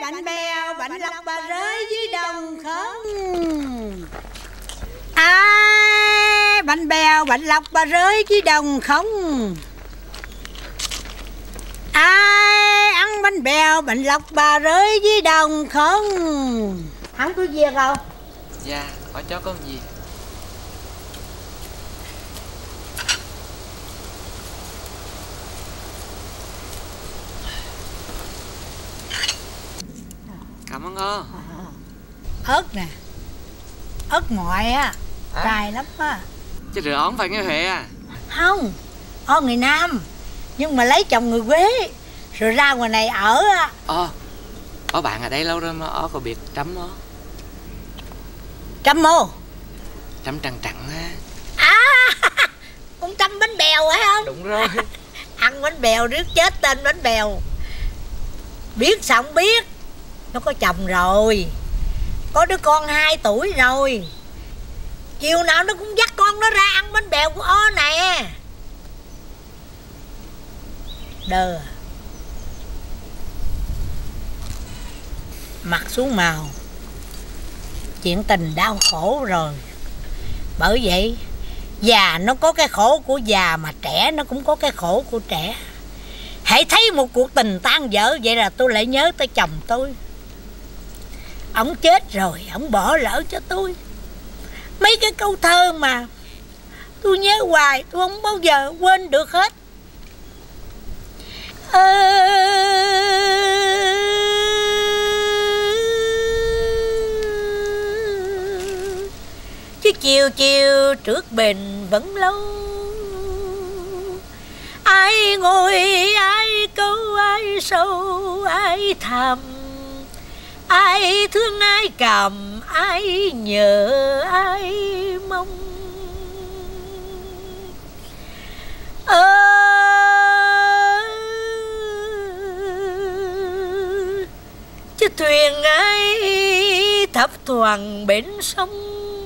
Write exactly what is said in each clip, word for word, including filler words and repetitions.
bánh bèo bánh lọc bà rơi dưới đồng không. Ai bánh bèo bánh lọc bà rơi dưới đồng không. Ai ăn bánh bèo bánh lọc bà rơi dưới đồng không. Hắn có gì không? Dạ, có chó con gì. Cảm ơn ơn. Ớt nè, ớt ngoại á, à? Cay lắm á. Chứ rửa ón phải nghe Huệ à? Không, on người Nam, nhưng mà lấy chồng người Quế, rồi ra ngoài này ở á. Ờ, ở bạn ở đây lâu rồi mà ở có biết Trâm không? Trâm mô? Trâm trắng trắng ha. À, con Trâm bánh bèo phải không? Đúng rồi. Ăn bánh bèo riết chết tên bánh bèo. Biết sao không biết. Nó có chồng rồi, có đứa con hai tuổi rồi. Chiều nào nó cũng dắt con nó ra ăn bánh bèo của ó nè. Đờ. Mặt xuống màu. Chuyện tình đau khổ rồi. Bởi vậy già nó có cái khổ của già, mà trẻ nó cũng có cái khổ của trẻ. Hãy thấy một cuộc tình tan vỡ vậy là tôi lại nhớ tới chồng tôi. Ông chết rồi, ông bỏ lỡ cho tôi mấy cái câu thơ mà tôi nhớ hoài, tôi không bao giờ quên được hết. À... Chứ chiều chiều trước bền vẫn lâu. Ai ngồi ai câu ai sâu ai thầm, ai thương ai cầm ai nhớ ai mong. Ơ chứ thuyền ai thấp thoảng bến sông,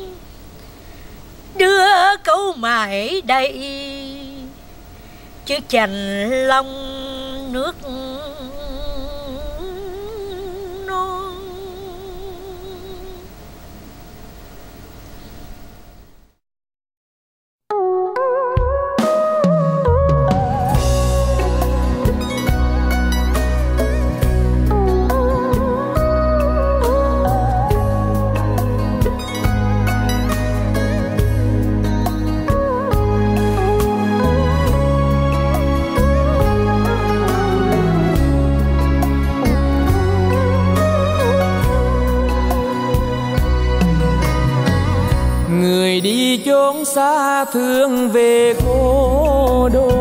đưa câu mãi đây chứ chành lòng nước. Người đi chốn xa thương về cố đô,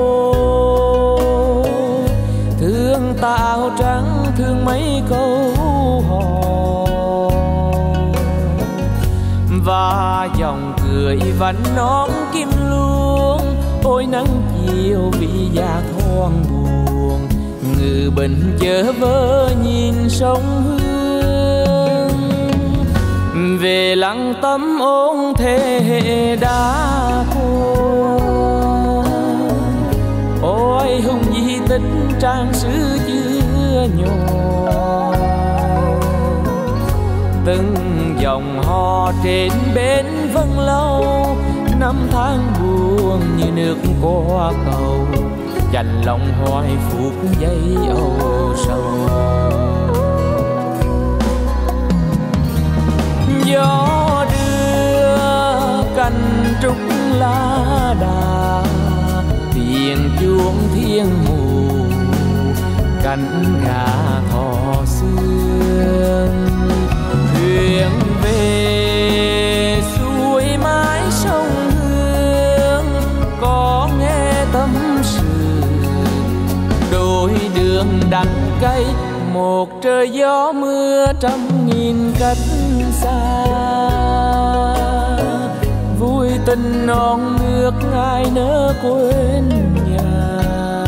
thương tao trắng thương mấy câu hò, và dòng cười vẫn nón kim luông. Ôi nắng chiều vì già thoáng buồn, ngự bình chớ vơ nhìn sông Hương. Về lặng tấm ôn thế hệ đã qua, ôi hùng di tích trang sử chưa nhỏ. Từng dòng hò trên bến Vân Lâu, năm tháng buồn như nước qua cầu, dành lòng hoài phút giây âu sầu. Gió đưa cành trúc lá đà, tiếng chuông thiên mù cánh gà thò sương. Thuyền về xuôi mái sông Hương, có nghe tâm sự đôi đường đắng cay. Một trời gió mưa trăm nghìn cách xa, vui tình non nước ai nỡ quên nhà.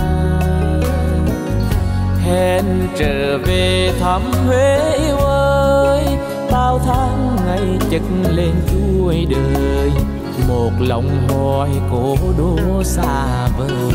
Hẹn trở về thăm Huế yêu ơi, bao tháng ngày chất lên chuỗi đời, một lòng hỏi cố đô xa vời.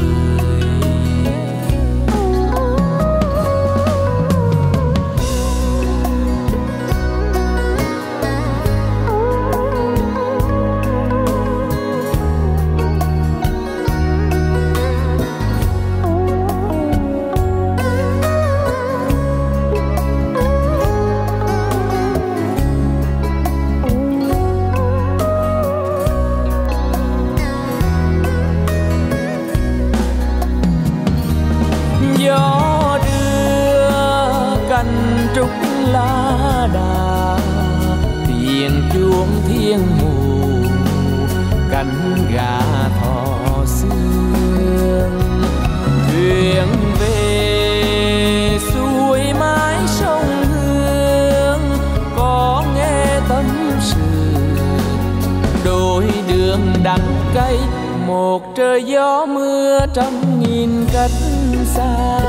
gió đưa cành trúc lá đà, tiếng chuông thiên mù cánh gà thọ sương. Thuyền về xuôi mái sông Hương, có nghe tâm sự đôi đường đắng cay, một trời gió mưa trăm nghìn cách xa.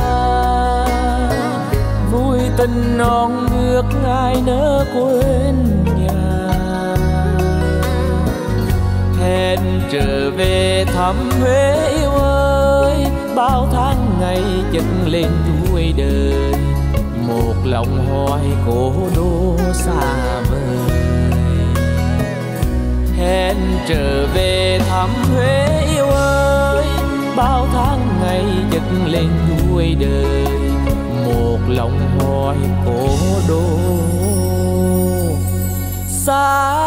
Vui tình non nước ai nỡ quên nhà, hẹn trở về thăm Huế yêu ơi. Bao tháng ngày chân lên đuôi đời, một lòng hoài cố đô xa vời. Hẹn trở về thăm Huế yêu ơi, bao tháng ngày chân lên đuôi đời, một lòng hoài cố đô xa